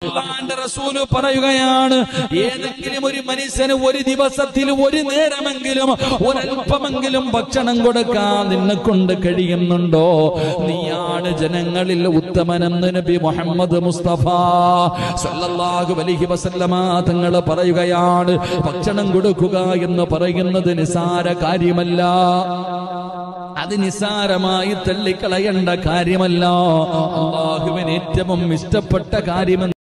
അല്ലാഹുവിന്റെ റസൂൽ പറയുകയാണ്, ഏതെങ്കിലും ഒരു മനുഷ്യന് ഒരു ദിവസത്തിൽ ഒരു നേരമെങ്കിലും ഒരൽപ്പമെങ്കിലും ഭക്ഷണം കൊടുക്കാൻ നിന്നെ കൊണ്ട് കഴിയുന്നുണ്ടോ, നീയാണ് ജനങ്ങളിൽ ഉത്തമനെന്ന് നബി മുഹമ്മദ് മുസ്തഫ സല്ലല്ലാഹു അലൈഹി വസല്ലമ തങ്ങൾ പറയുകയാണ്. ഭക്ഷണം കൊടുക്കുക എന്ന് പറയുന്നത് നിസാര കാര്യമല്ല, അത് നിസാരമായി തള്ളിക്കളയേണ്ട കാര്യമല്ല. അല്ലാഹുവിന് ഏറ്റവും ഇഷ്ടപ്പെട്ട കാര്യം